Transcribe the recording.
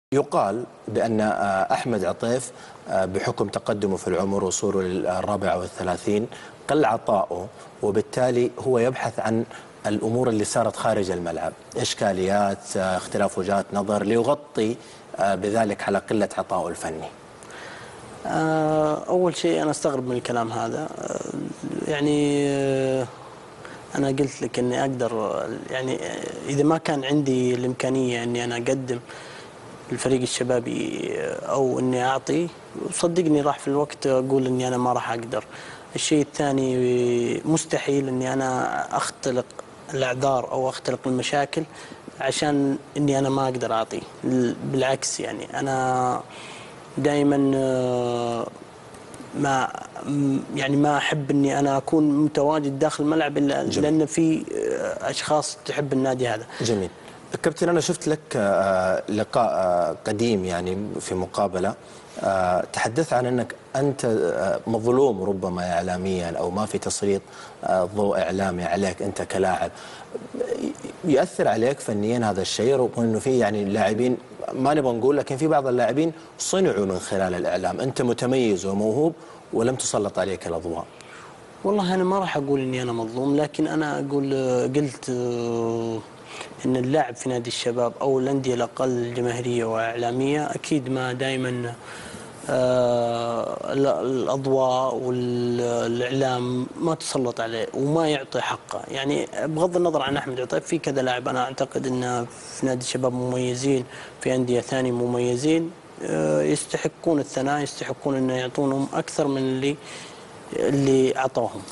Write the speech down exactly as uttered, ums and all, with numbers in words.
يقال بأن أحمد عطيف بحكم تقدمه في العمر وصوله للرابعة والثلاثين قل عطاؤه، وبالتالي هو يبحث عن الأمور اللي صارت خارج الملعب، إشكاليات، اختلاف وجهات نظر، ليغطي بذلك على قلة عطائه الفني. أول شيء أنا أستغرب من الكلام هذا. يعني أنا قلت لك إني أقدر، يعني إذا ما كان عندي الإمكانية إني أنا أقدم الفريق الشبابي أو إني أعطي، صدقني راح في الوقت أقول إني أنا ما راح أقدر. الشيء الثاني، مستحيل إني أنا أختلق الأعذار أو أختلق المشاكل عشان إني أنا ما أقدر أعطي. بالعكس، يعني أنا دائما ما يعني ما أحب إني أنا أكون متواجد داخل الملعب إلا لأن في أشخاص تحب النادي هذا. جميل. كابتن، أنا شفت لك لقاء قديم يعني في مقابلة تحدثت عن أنك أنت مظلوم ربما إعلاميا، أو ما في تسليط ضوء إعلامي عليك أنت كلاعب. يؤثر عليك فنيا هذا الشيء، رغم أنه في يعني لاعبين ما نبغى نقول، لكن في بعض اللاعبين صنعوا من خلال الإعلام. أنت متميز وموهوب ولم تسلط عليك الأضواء. والله أنا ما راح أقول إني أنا مظلوم، لكن أنا أقول قلت إن اللاعب في نادي الشباب أو الأندية الأقل جماهيرية وإعلامية أكيد ما دائما آه الأضواء والإعلام ما تسلط عليه وما يعطي حقه. يعني بغض النظر عن أحمد عطيف، في كذا لاعب أنا أعتقد أن في نادي الشباب مميزين، في أندية ثانية مميزين، آه يستحقون الثناء، يستحقون أن يعطونهم أكثر من اللي اللي أعطوهم.